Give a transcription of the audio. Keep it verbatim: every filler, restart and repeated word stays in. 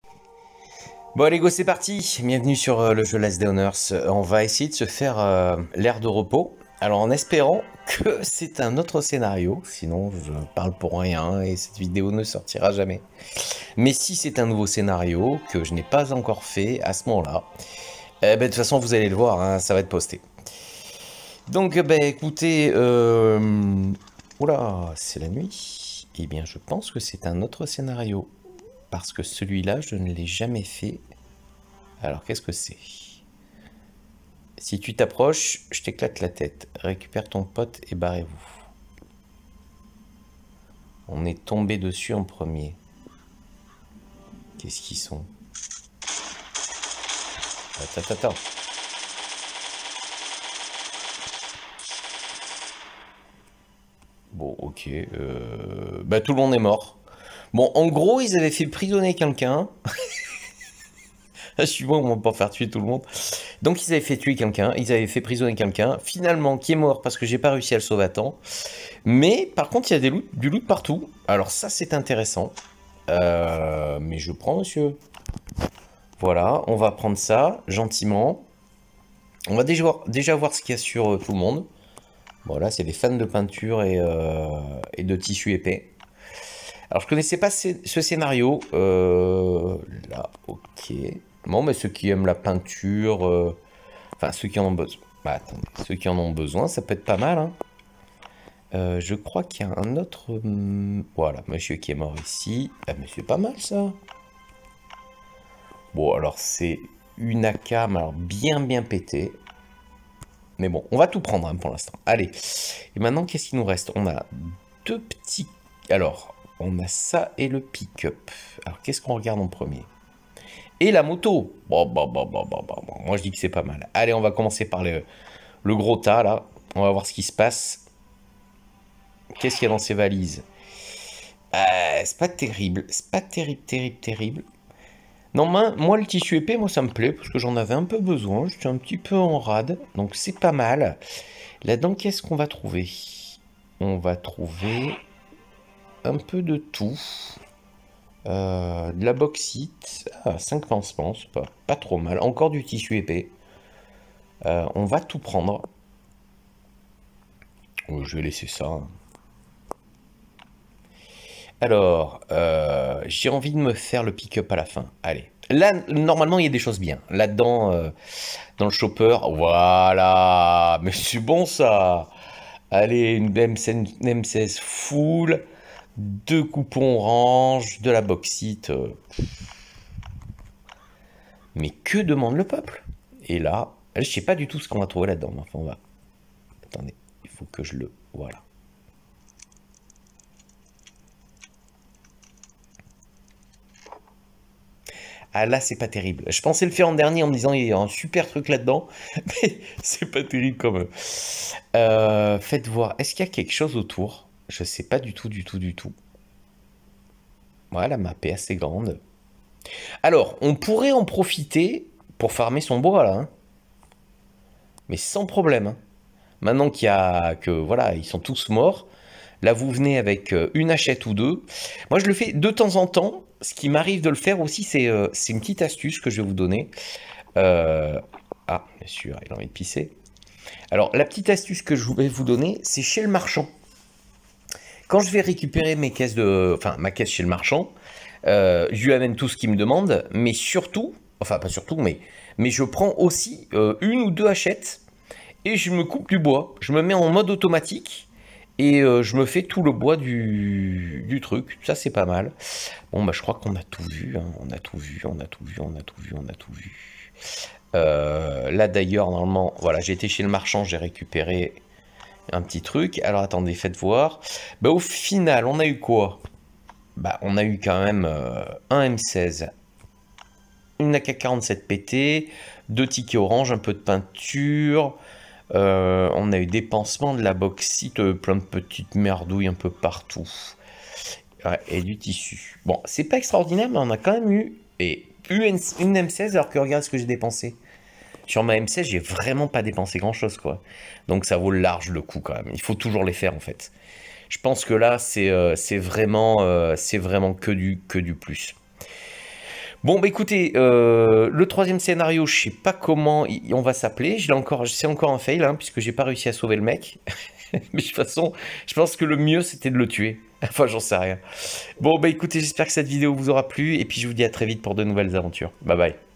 Bon allez go, c'est parti. Bienvenue sur euh, le jeu Last Day on Earth. Euh, On va essayer de se faire euh, l'air de repos. Alors en espérant que c'est un autre scénario, sinon je parle pour rien et cette vidéo ne sortira jamais. Mais si c'est un nouveau scénario que je n'ai pas encore fait à ce moment-là, eh ben, de toute façon vous allez le voir, hein, ça va être posté. Donc ben écoutez, euh... oula, c'est la nuit. Eh bien je pense que c'est un autre scénario. Parce que celui-là, je ne l'ai jamais fait. Alors, qu'est-ce que c'est? Si tu t'approches, je t'éclate la tête. Récupère ton pote et barrez-vous. On est tombé dessus en premier. Qu'est-ce qu'ils sont? Attends, attends, attends. Bon, ok. Euh... Bah, tout le monde est mort. Bon, en gros, ils avaient fait prisonnier quelqu'un. Je suis bon, on va pas faire tuer tout le monde. Donc, ils avaient fait tuer quelqu'un. Ils avaient fait prisonnier quelqu'un. Finalement, qui est mort parce que j'ai pas réussi à le sauver à temps. Mais, par contre, il y a des loot, du loot partout. Alors, ça, c'est intéressant. Euh, mais je prends, monsieur. Voilà, on va prendre ça, gentiment. On va déjà voir, déjà voir ce qu'il y a sur euh, tout le monde. Voilà, c'est des fans de peinture et, euh, et de tissu épais. Alors, je connaissais pas ce, ce scénario. Euh, là, ok. Bon, mais ceux qui aiment la peinture... euh, enfin, ceux qui en ont besoin... Bah, attendez, ceux qui en ont besoin, ça peut être pas mal, hein. Euh, je crois qu'il y a un autre... hum, Voilà, monsieur qui est mort ici. Ah, mais c'est pas mal, ça. Bon, alors, c'est une A K, mais alors bien, bien pété. Mais bon, on va tout prendre, hein, pour l'instant. Allez. Et maintenant, qu'est-ce qu'il nous reste? On a deux petits... Alors, on a ça et le pick-up. Alors, qu'est-ce qu'on regarde en premier? Et la moto. Bon, bon, bon, bon, bon, bon, bon. Moi, je dis que c'est pas mal. Allez, on va commencer par le, le gros tas, là. On va voir ce qui se passe. Qu'est-ce qu'il y a dans ces valises? euh, C'est pas terrible. C'est pas terrible, terrible, terrible. Non, moi, moi, le tissu épais, moi, ça me plaît, parce que j'en avais un peu besoin. J'étais un petit peu en rade, donc c'est pas mal. Là-dedans, qu'est-ce qu'on va trouver? On va trouver un peu de tout. Euh, de la bauxite. Ah, cinq pansements, c'est pas, pas trop mal. Encore du tissu épais. Euh, on va tout prendre. Oh, je vais laisser ça, hein. Alors, euh, j'ai envie de me faire le pick-up à la fin. Allez. Là, normalement, il y a des choses bien. Là-dedans, euh, dans le chopper, voilà. Mais c'est bon, ça. Allez, une M seize full, deux coupons orange, de la bauxite. euh. Mais que demande le peuple? Et là, je sais pas du tout ce qu'on va trouver là-dedans. mais Enfin, on va... Attendez, il faut que je le... Voilà. Ah là, c'est pas terrible. Je pensais le faire en dernier en me disant il y a un super truc là-dedans, mais c'est pas terrible quand même. Euh, faites voir, est-ce qu'il y a quelque chose autour? Je sais pas du tout, du tout, du tout. Voilà, la map est assez grande. Alors, on pourrait en profiter pour farmer son bois là, hein. Mais sans problème, hein. Maintenant qu'il y a que voilà, ils sont tous morts. Là, vous venez avec euh, une hachette ou deux. Moi, je le fais de temps en temps. Ce qui m'arrive de le faire aussi, c'est euh, c'est une petite astuce que je vais vous donner. Euh, Ah, bien sûr, il a envie de pisser. Alors, la petite astuce que je vais vous donner, c'est chez le marchand. Quand je vais récupérer mes caisses de, enfin, ma caisse chez le marchand, euh, je lui amène tout ce qu'il me demande, mais surtout, enfin, pas surtout, mais, mais je prends aussi euh, une ou deux hachettes et je me coupe du bois. Je me mets en mode automatique et euh, je me fais tout le bois du, du truc. Ça, c'est pas mal. Bon, bah, je crois qu'on a tout vu, hein. On a tout vu, on a tout vu, on a tout vu, on a tout vu. Euh, là, d'ailleurs, normalement, voilà, j'ai été chez le marchand, j'ai récupéré un petit truc. Alors, attendez, faites voir. Bah, au final, on a eu quoi? Bah, on a eu quand même euh, un M seize, une A K quarante-sept P T, deux tickets orange, un peu de peinture. Euh, on a eu des pansements, de la bauxite, euh, plein de petites merdouilles un peu partout. Ouais, et du tissu. Bon, c'est pas extraordinaire, mais on a quand même eu, et, eu une, une M seize, alors que regarde ce que j'ai dépensé. Sur ma M seize, j'ai vraiment pas dépensé grand chose, quoi. Donc ça vaut large le coup quand même. Il faut toujours les faire en fait. Je pense que là, c'est euh, c'est vraiment, euh, c'est vraiment que du, que du plus. Bon, bah écoutez, euh, le troisième scénario, je sais pas comment il- on va s'appeler. Je l'ai encore, c'est encore un fail, hein, puisque j'ai pas réussi à sauver le mec. Mais de toute façon, je pense que le mieux, c'était de le tuer. Enfin, j'en sais rien. Bon, bah écoutez, j'espère que cette vidéo vous aura plu, et puis je vous dis à très vite pour de nouvelles aventures. Bye bye.